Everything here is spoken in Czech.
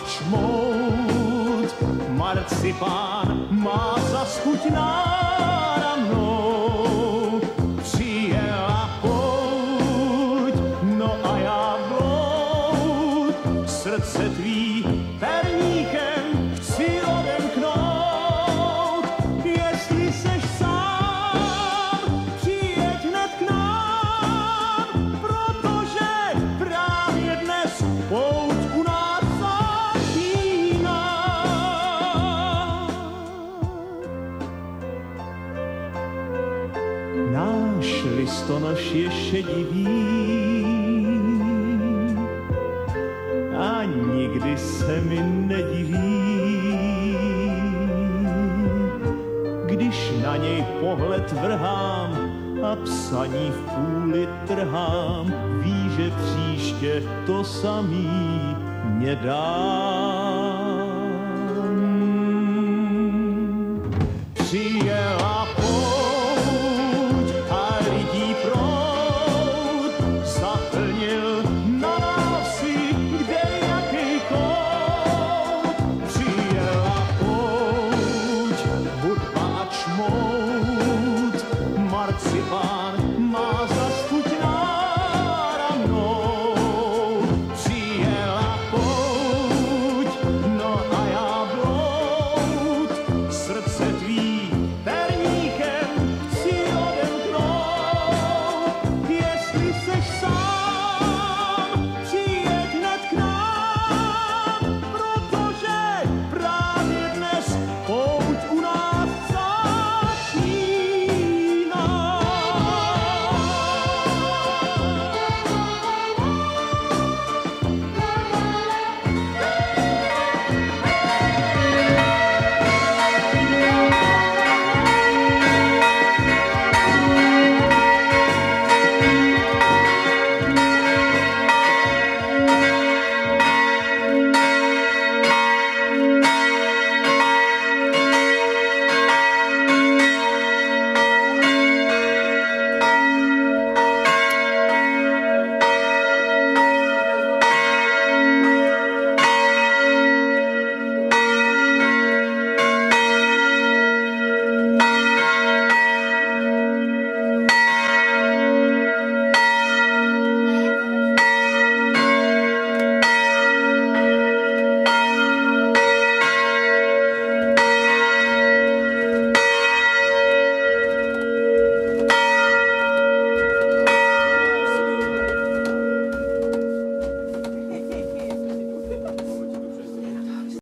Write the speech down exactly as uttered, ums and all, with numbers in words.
čmout. Marcipán má zas chuť náramnou. Přijela pouť, no a já bloud. Srdce tvý perníkem chci odemknout. Jestli seš sám, přijeď hned k nám, protože právě dnes pouť u nás začíná. Náš listonoš je šedivý a nikdy se mi nediví, když na něj pohled vrhám a psaní v půli trhám, ví, že příště to samý mě dám. Přijela pouť a lidí proud, zaplnil